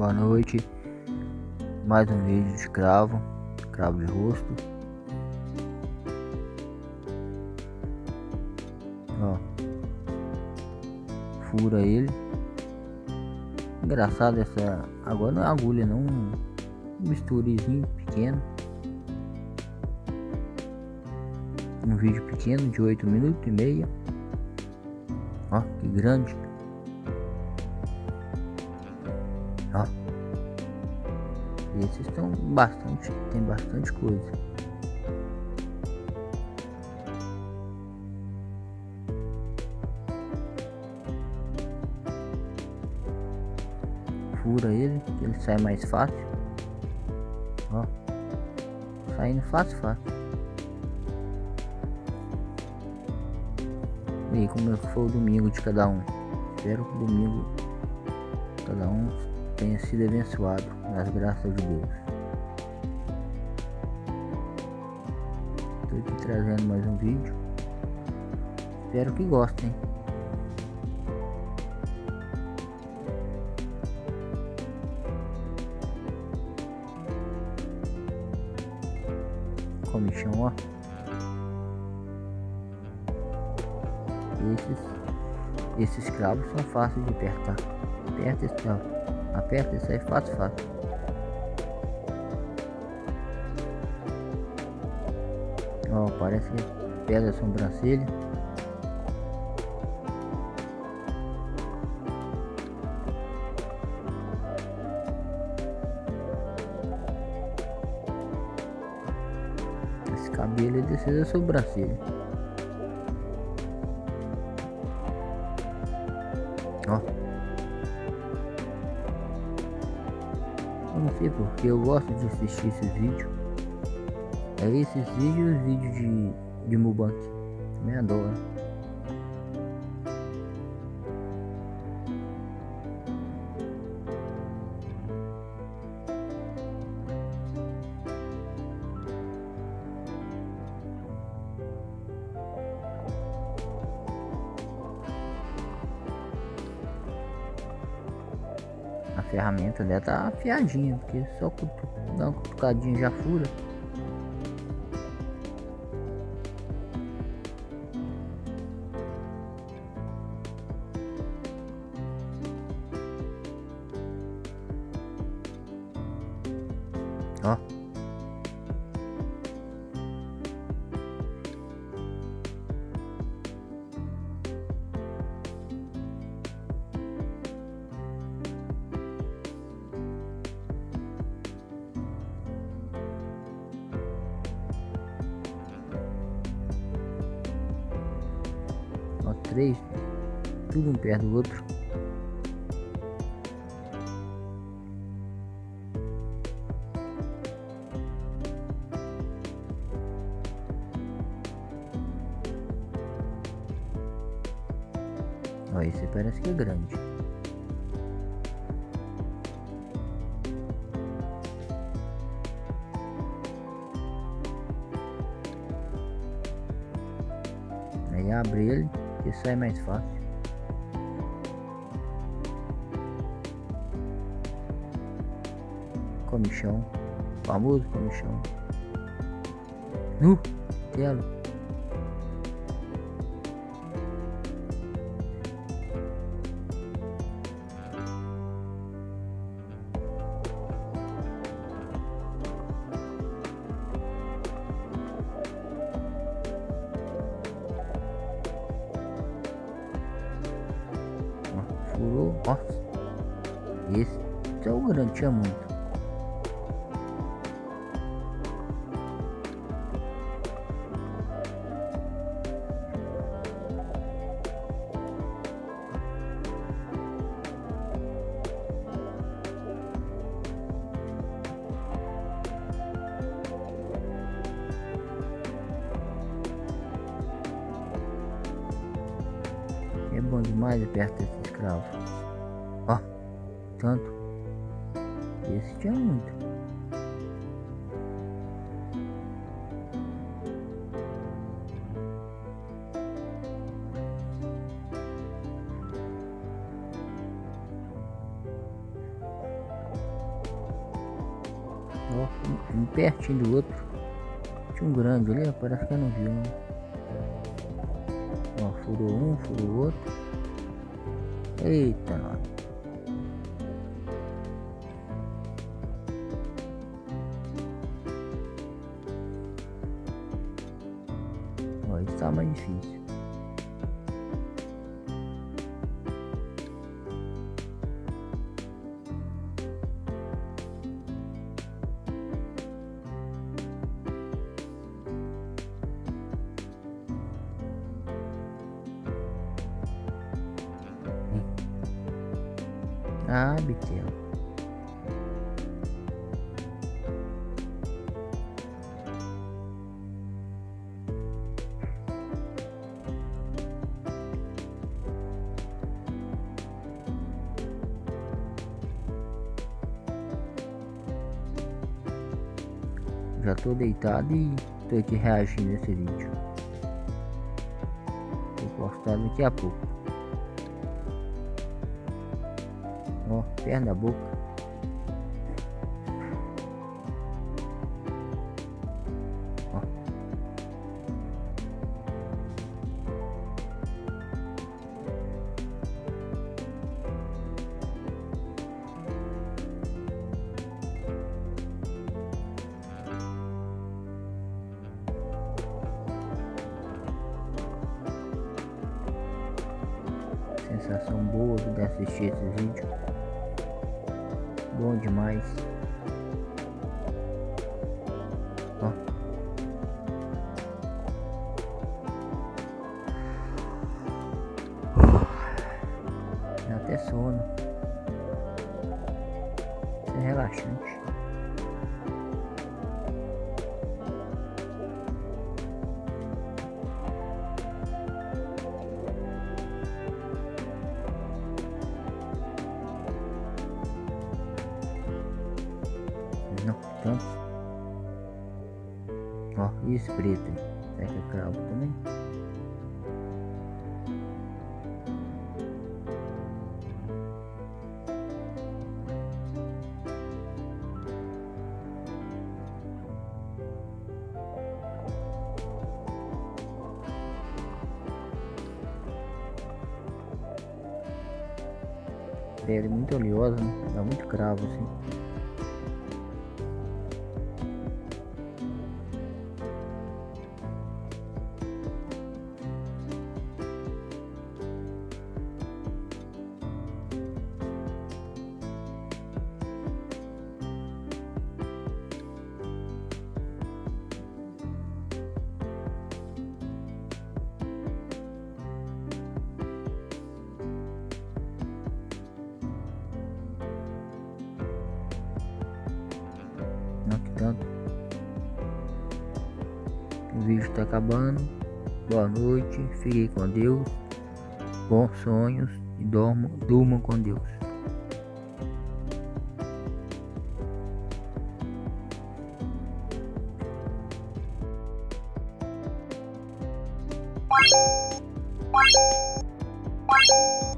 Boa noite, mais um vídeo de cravo de rosto. Ó, fura ele. Engraçado essa, agora não é agulha não, um bisturizinho pequeno. Um vídeo pequeno de 8 minutos e meio. Ó, que grande. Ó, esses estão bastante, tem bastante coisa. Fura ele, que ele sai mais fácil. Ó, saindo fácil. E aí, como foi o domingo de cada um? Espero que o domingo cada um tenha sido abençoado nas graças de Deus. Estou aqui trazendo mais um vídeo. Espero que gostem. Comichão, ó. Esses cravos são fáceis de apertar. Aperta e sai fácil. Ó, parece que pega a sobrancelha. Esse cabelo é descer da sobrancelha. Ó, eu não sei porque eu gosto de assistir esses vídeos. É esses vídeos e os vídeos de mukbang. Me adoro. A ferramenta dela tá afiadinha, porque só dá uma cutucadinha já fura. Ó, ó, três, tudo um perto do outro. Ó, esse parece que é grande. Aí abre ele e sai mais fácil. Comichão, famoso comichão. Telo. Furou, ó. Esse é o grande, tinha muito. É bom demais perto desse escravo. Ó, tanto. Esse tinha muito. Ó, um pertinho do outro. Tinha um grande ali, ó, parece que eu não vi um. Ó, furou um, furou o outro. Eita, nós. Ó, isso tá mais difícil. Ah, bitelo. Já tô deitado e tô aqui reagindo nesse vídeo. Vou postar daqui a pouco. Ó, perna da boca. Ó. Sensação boa de assistir esse vídeo. Bom demais. Ó. Dá até sono. Isso é relaxante. Não, tanto. Ó, e esse preto aí? Será que é cravo também? Pele muito oleosa, né? Dá muito cravo assim. Não que tanto. O vídeo está acabando. Boa noite, fiquem com Deus, bons sonhos e durmam com Deus. What?